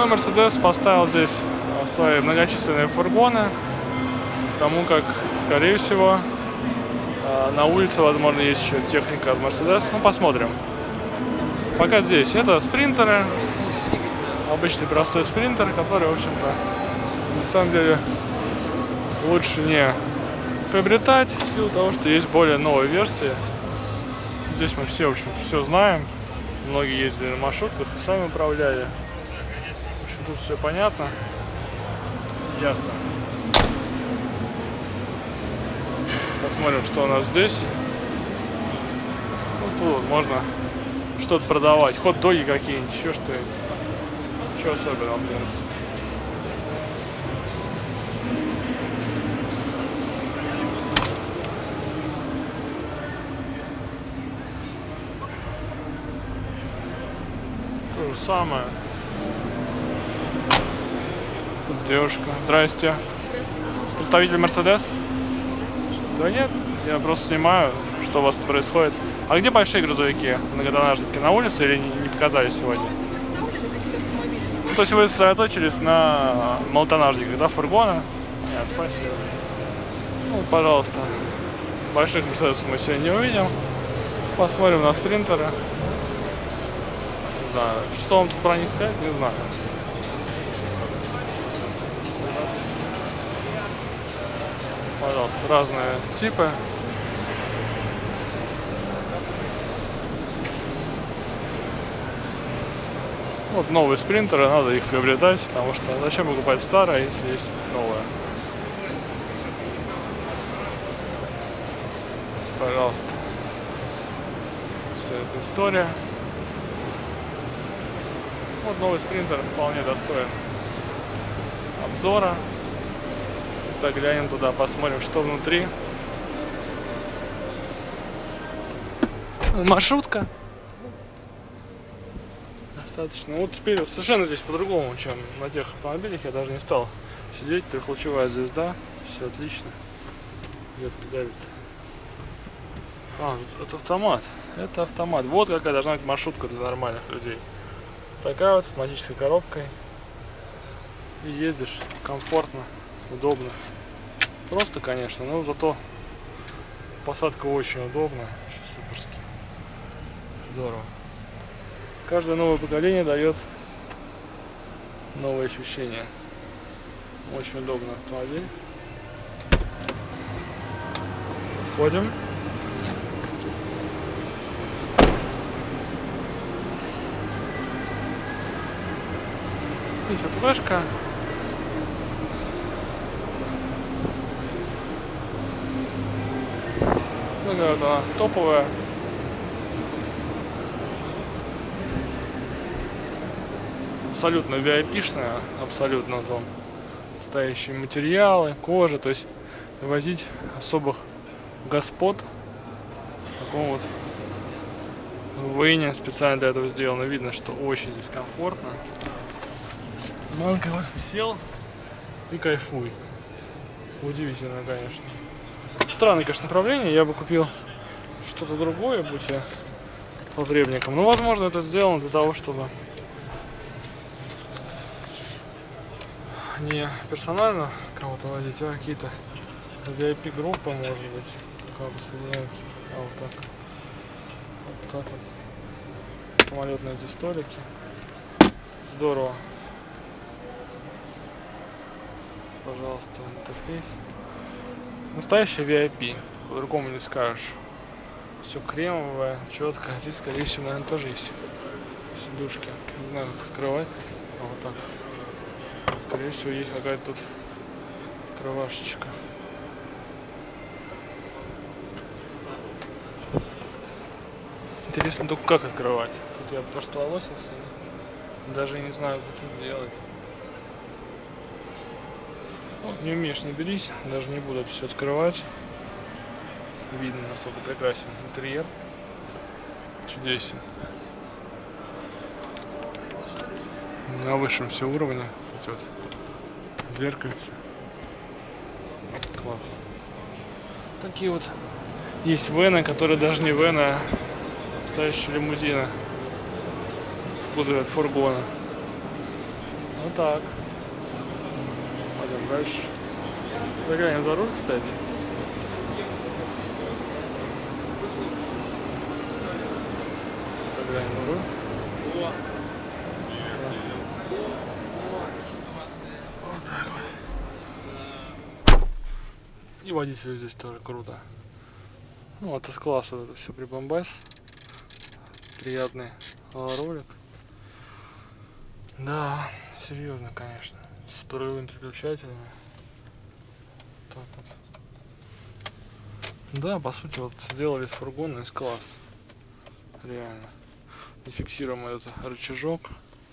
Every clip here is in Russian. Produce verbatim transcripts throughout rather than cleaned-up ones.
Ну и Мерседес поставил здесь свои многочисленные фургоны, потому как, скорее всего, на улице, возможно, есть еще техника от Мерседес. Ну, посмотрим. Пока здесь это спринтеры. Обычный простой спринтер, который, в общем-то, на самом деле лучше не приобретать, в силу того, что есть более новые версии. Здесь мы все, в общем-то, все знаем. Многие ездили на маршрутках и сами управляли. В общем, тут все понятно. Ясно. Посмотрим, что у нас здесь. Вот тут можно что-то продавать. Хот-доги какие-нибудь, еще что-нибудь. Ничего особенного, в принципе. То же самое. Тут девушка. Здрасте. Представитель Мерседес? Да нет, я просто снимаю, что у вас происходит. А где большие грузовики, многотоннажники? На улице или не показали сегодня? Ну, то есть вы сосредоточились на малотоннажниках, да, фургона? Нет, спасибо. Ну, пожалуйста. Больших Мерседесов мы сегодня не увидим. Посмотрим на спринтеры. Не знаю, что вам тут про них сказать, не знаю. Пожалуйста, разные типы. Вот новые спринтеры, надо их приобретать, потому что зачем покупать старое, если есть новое. Пожалуйста. Вся эта история. Вот новый спринтер вполне достоин обзора. Заглянем туда, посмотрим, что внутри. Маршрутка. Достаточно. Вот теперь совершенно здесь по-другому, чем на тех автомобилях. Я даже не стал сидеть. Трехлучевая звезда. Все отлично. Идет, давит. А, это автомат. Это автомат. Вот какая должна быть маршрутка для нормальных людей. Такая вот с автоматической коробкой. И ездишь комфортно, удобно. Просто, конечно, но зато посадка очень удобная. Вообще суперски. Здорово. Каждое новое поколение дает новые ощущения. Очень удобный автомобиль. Ходим. Здесь вот флешка. Ну, вот она топовая. Абсолютно ви ай пи-шная, абсолютно там стоящие материалы, кожа, то есть возить особых господ в таком вот вене специально для этого сделано. Видно, что очень здесь комфортно. Манка вот сел и кайфуй. Удивительно, конечно. Странное, конечно, направление. Я бы купил что-то другое, будь я потребником. Но, возможно, это сделано для того, чтобы не персонально кого-то возить, а какие-то ви ай пи-группы, может быть, как бы соединяются. А вот так. Вот так вот. Самолетные эти столики. Здорово. Пожалуйста, интерфейс. Настоящий ви ай пи. По-другому не скажешь. Все кремовое, четко. Здесь, скорее всего, наверное, тоже есть сидушки. Не знаю, как открывать. А вот так вот. Скорее всего, есть какая-то тут кровашечка. Интересно только как открывать. Тут я проштоволосился. Даже не знаю, как это сделать. Ну, не умеешь, не берись. Даже не буду это все открывать. Видно, насколько прекрасен интерьер. Чудесен. На высшем все уровне. Эти вот зеркальце. Класс. Такие вот есть вены, которые даже не вены, а настоящие лимузины в кузове от фургона. Вот так. Пойдем дальше. Заглянем за руль, кстати. Заглянем за руль. Вот так вот. И водитель здесь тоже круто. Ну, вот из класса это все прибамбас. Приятный ролик. Да, серьезно, конечно. С порывными переключателями. Так вот. Да, по сути, вот сделали с фургона из класс. Реально. И фиксируем этот рычажок.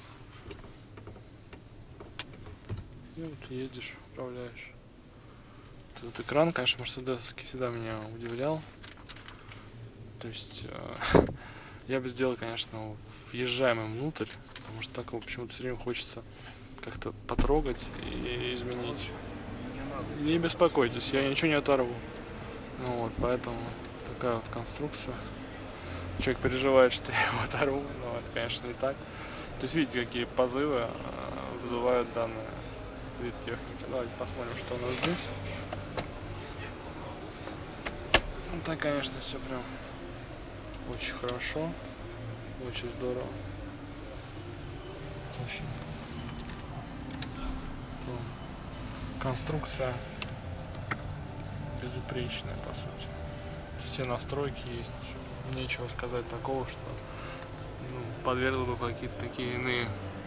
И вот ездишь, управляешь. Этот экран, конечно, мерседесовский всегда меня удивлял. То есть э, я бы сделал, конечно, въезжаемым внутрь, потому что так его почему-то все время хочется как-то потрогать и изменить. Не беспокойтесь, я ничего не оторву. Ну вот, поэтому такая вот конструкция. Человек переживает, что я его оторву, но это, конечно, не так. То есть видите, какие позывы э, вызывают данный вид техники. Давайте посмотрим, что у нас здесь. Ну, так, конечно, все прям очень хорошо, очень здорово. Очень. Конструкция безупречная, по сути. Все настройки есть. Нечего сказать такого, что ну, подвергло бы какие-то такие иные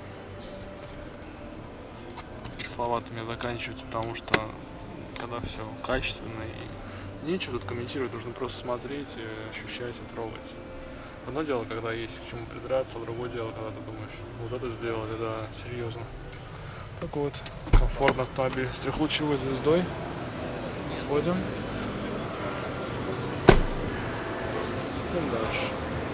слова меня заканчивать, потому что когда все качественно и нечего тут комментировать, нужно просто смотреть, и ощущать и трогать. Одно дело, когда есть к чему придраться, другое дело, когда ты думаешь, вот это сделали, да, серьезно. Так вот, комфортный автомобиль с трехлучевой звездой. Ходим. Идем дальше.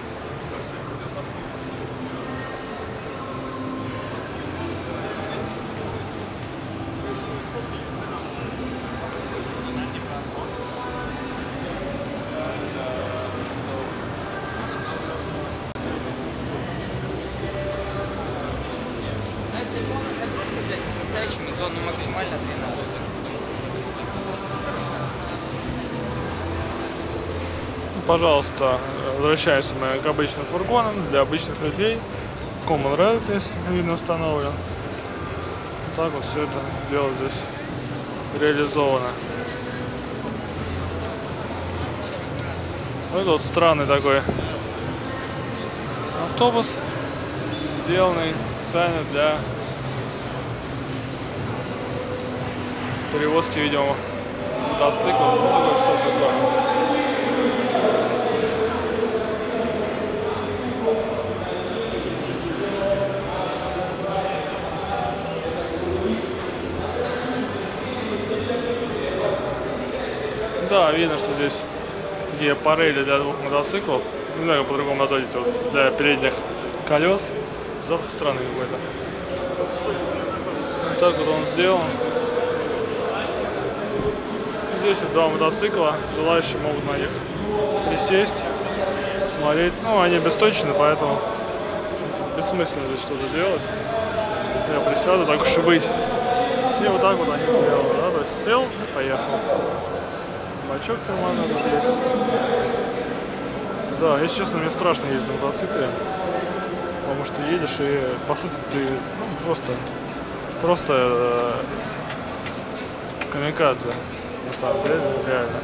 То ну, максимально двенадцать. Пожалуйста, возвращаемся мы к обычным фургонам для обычных людей. Common Rail здесь видно установлен. Вот так вот все это дело здесь реализовано. Вот вот странный такой автобус, сделанный специально для перевозки, видимо, мотоциклов. Ну, что такое. Да, видно, что здесь такие парели для двух мотоциклов. Не знаю, как по-другому назвать, вот, для передних колес. Запах странный какой-то. Вот так вот он сделан. Здесь вот два мотоцикла, желающие могут на них присесть, посмотреть. Ну, они бесточны, поэтому бессмысленно здесь что-то делать. Я присяду, так уж и быть. И вот так вот они сделаны, да, то есть сел, поехал. Бачок тормозной тут есть. Да, если честно, мне страшно ездить на мотоцикле, потому что едешь и, по сути, ты ну, просто, просто э, камикадзе. На самом деле, реально.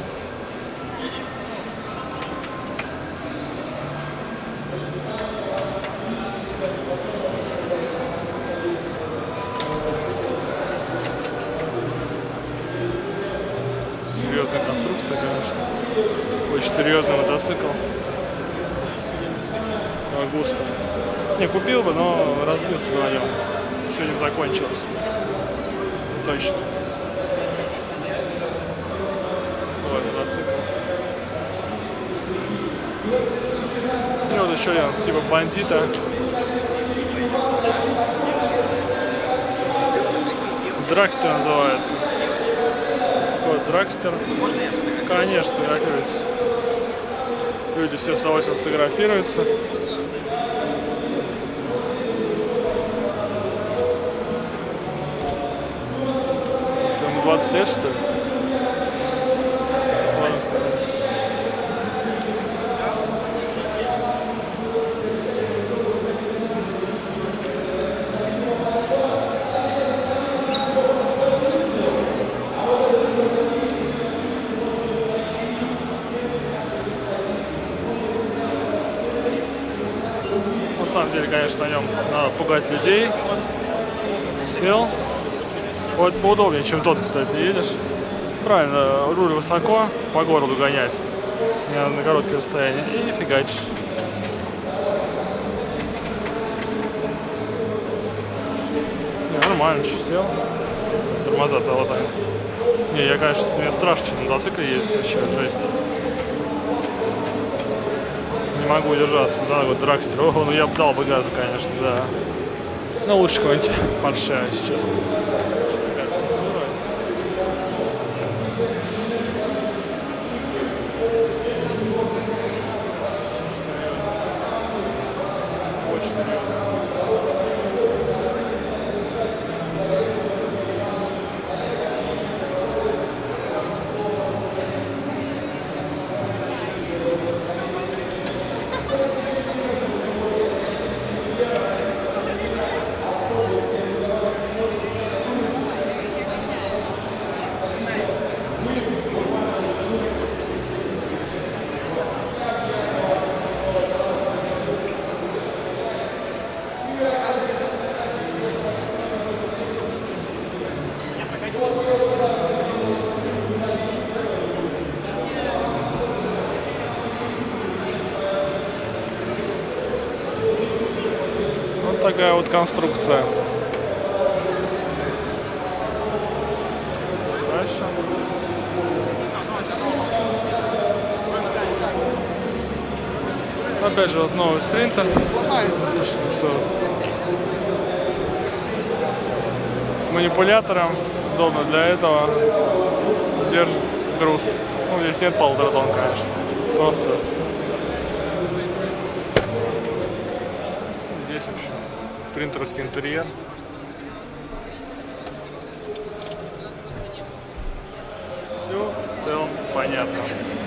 Серьезная конструкция, конечно. Очень серьезный мотоцикл. Густо. Не купил бы, но разбился бы на нем. Все не закончилось. Точно. Мотоцикл. И вот еще один, типа бандита. Драгстер называется. Вот Драгстер. Можно я сфотографирую? Конечно, фотографируется. Люди все с удовольствием фотографируются. двадцать лет, что ли? Ладно сказать. На самом деле, конечно, на нем надо пугать людей. Сел. Вот поудобнее, чем тот, кстати, едешь. Правильно, руль высоко, по городу гонять. Не на короткие расстояния. И фигачишь. Не, нормально, что сел. Тормоза-то вот так. Не, я, конечно, мне страшно, что на мотоцикле ездить вообще, жесть. Не могу удержаться, да, вот драгстер. Ого, ну я бы дал бы газу, конечно, да. Но лучше какой-нибудь Porsche, если честно. Такая структура. Очень серьезно. Вот такая вот конструкция. Дальше. Опять же, вот новый спринтер. Сломается. Все. С манипулятором. Удобно для этого. Держит груз. Ну, здесь нет полутора тонн, конечно. Просто. Здесь вообще спринтерский интерьер. Все в целом понятно.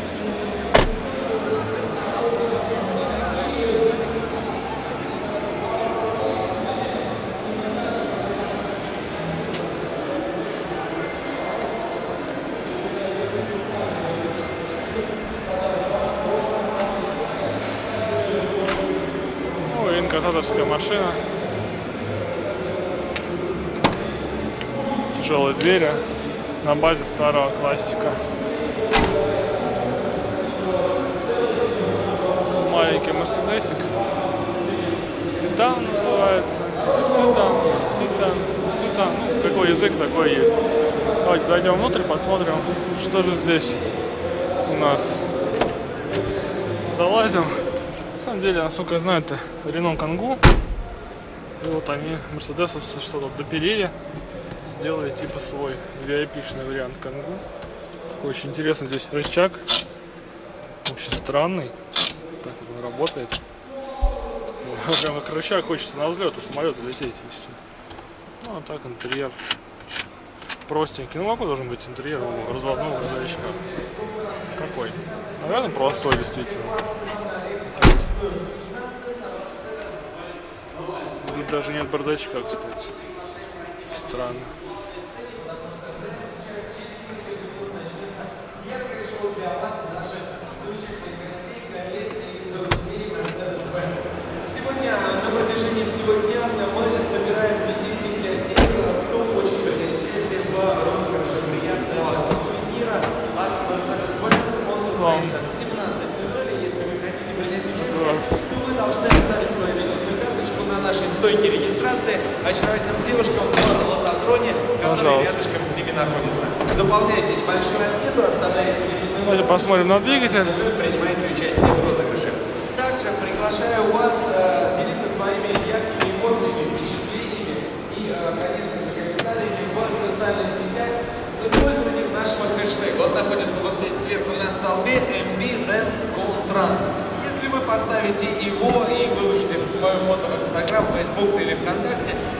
Инкассаторская машина. Тяжелые двери на базе старого классика. Маленький мерседесик. Седан называется. Седан, седан, седан. Ну, какой язык, такой есть. Давайте зайдем внутрь, посмотрим, что же здесь у нас. Залазим. На самом деле, насколько я знаю, это Renault Kangoo. И вот они, мерседесовцы, что-то допилили. Сделали типа свой ви ай пи-шный вариант Kangoo. Такой очень интересный здесь рычаг. Очень странный. Так он работает. Прям как рычаг, хочется на взлет у самолета лететь, если честно. Ну а так интерьер простенький. Ну какой должен быть интерьер у разводного грузовичка? Какой? Наверное, простой, действительно. Тут даже нет бардачка, кстати. Странно. Сегодня на протяжении всего дня мы собираем визитки для тех, кто хочет принять участие в розыгрыше приятного сувенира от Mercedes-Benz. Он состоится в семнадцать ноль ноль. Если вы хотите принять участие, то вы должны оставить свою визитную карточку на нашей стойке регистрации очаровательным девушкам в лототроне, который рядышком с ними находится. Заполняйте небольшую анкету, оставляйте визитную Давайте посмотрим на двигатель. Вы принимаете участие в розыгрыше. Также приглашаю вас э, делиться своими яркими эмоциями, впечатлениями и, э, конечно же, комментариями в социальных сетях с использованием нашего хэштега. Он находится вот здесь сверху на столбе эм би Dance Trans. Если вы поставите его и выложите свое фото в Инстаграм, Фейсбук или ВКонтакте,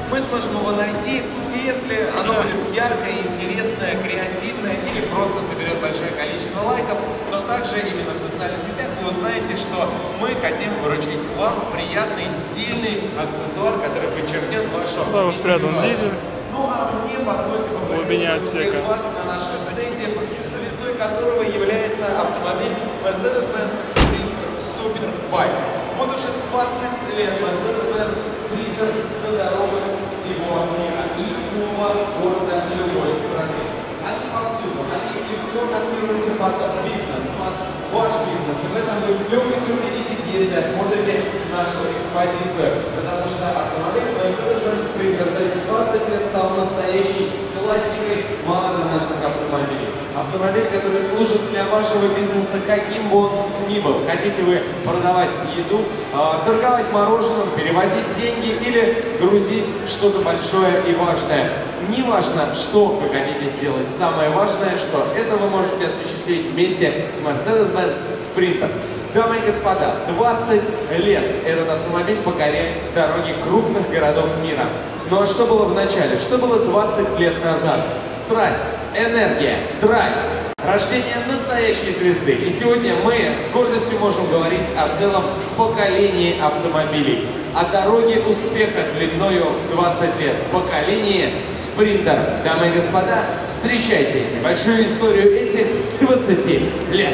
мы сможем его найти. И если оно будет яркое, интересное, креативное или просто соберет большое количество лайков, то также именно в социальных сетях вы узнаете, что мы хотим вручить вам приятный, стильный аксессуар, который подчеркнет вашу Да, спрятан дизель. Ну а мне позвольте поприветствовать всех вас на нашем стенде, звездой которого является автомобиль Mercedes-Benz Sprinter Superbike. Вот уже двадцать лет Mercedes-Benz Sprinter на дорогах всего мира, любого города, любой страны. Они повсюду, они легко адаптируются под бизнес, под ваш бизнес. И в этом вы с легкостью убедитесь, если осмотрите нашу экспозицию. Потому что автомобиль Mercedes-Benz Sprinter за эти двадцать лет стал настоящей классикой малометражных автомобилей. Автомобиль, который служит для вашего бизнеса, каким бы он ни был. Хотите вы продавать еду, торговать мороженым, перевозить деньги или грузить что-то большое и важное. Не важно, что вы хотите сделать. Самое важное, что это вы можете осуществить вместе с Mercedes-Benz Sprinter. Дамы и господа, двадцать лет этот автомобиль покоряет дороги крупных городов мира. Ну а что было в начале? Что было двадцать лет назад? Страсть, энергия, драйв, рождение настоящей звезды. И сегодня мы с гордостью можем говорить о целом поколении автомобилей. О дороге успеха длиною в двадцать лет. Поколение Sprinter. Дамы и господа, встречайте небольшую историю этих двадцати лет.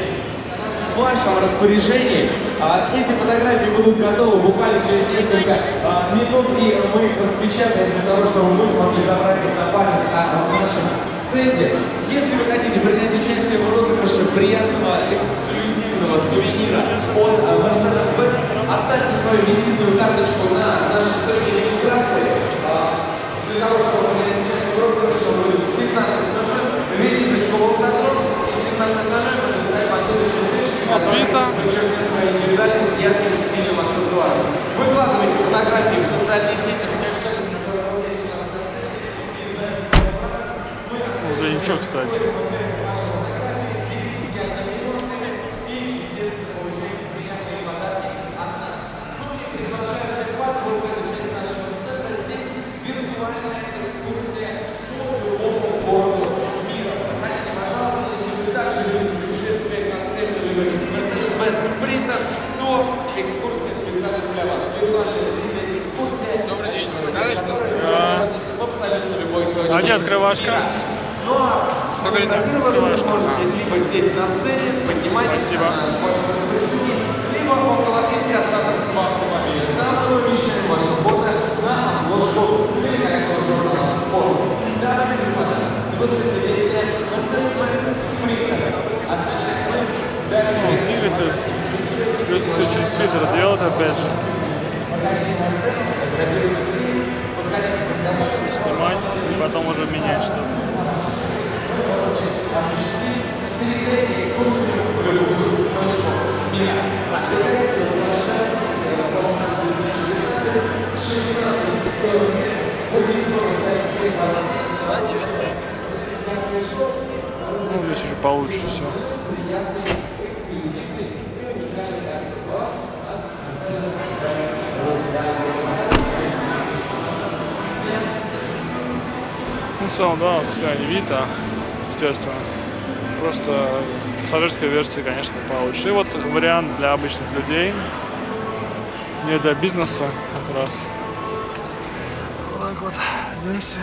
В вашем распоряжении а, эти фотографии будут готовы буквально через несколько а, минут, и мы их распечатаем для того, чтобы вы смогли забрать их на память а, в нашем стенде. Если вы хотите принять участие в розыгрыше приятного эксклюзивного сувенира от а, Mercedes-Benz, оставьте свою визитную карточку на нашей стойке регистрации. А, для того, чтобы принять участие в розыгрыше, вы в семнадцать ноль ноль визиточку в Волгодром, и в семнадцать ноль ноль мы заставим подходящую встречу. Ответа. Подчеркнет свою индивидуальность ярким стилем аксессуаров. Выкладывайте фотографии в социальные сети с хэштегом. Уже ничего, кстати. Экскурсия специально для вас. Виртуальная экскурсия. Добрый день. Надо что? Да. В абсолютно любой точке. А где открывашка? Ну а сфотографироваться вы можете либо здесь на сцене, поднимайтесь Спасибо. на вашем разрешении, либо около пятки авторского автомобиля. Там мы умещаем ваше фото на обложку великолепного журнала Forbes. Да, господа, вот это заведение Mercedes-Benz Sprinter. Отличный проект. Ну, видите, придется все через фильтр делать опять же. Все снимать и потом уже менять что-то. Ну, здесь уже получше все. Ну, в целом, да, все они видно, естественно. Просто пассажирская версия, конечно, получше. И вот вариант для обычных людей, не для бизнеса как раз. Вот так вот, идемся.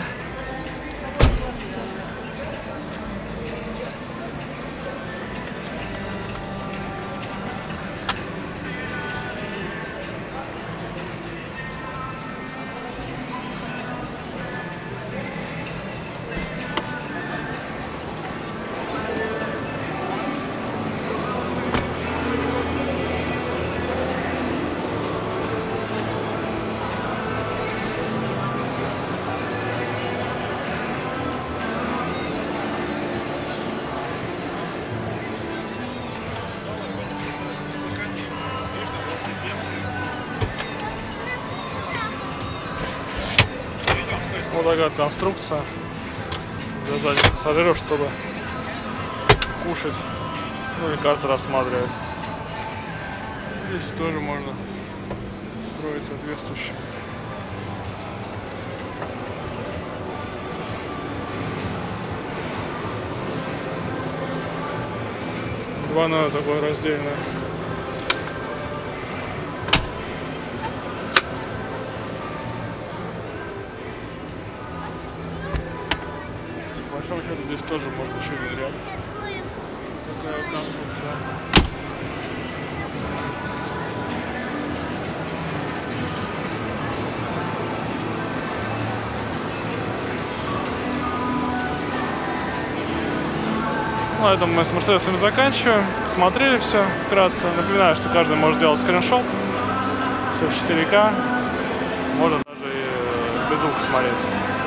Вот такая конструкция для задних пассажиров, чтобы кушать, ну и карты рассматривать. Здесь тоже можно строить соответствующее. Двойное такое раздельное. По большому счету здесь тоже можно еще внедрять. Такая вот конструкция. На этом мы с Мерседесами заканчиваем. Посмотрели все вкратце. Напоминаю, что каждый может делать скриншот. Все в четыре ка. Можно даже и без звука смотреть.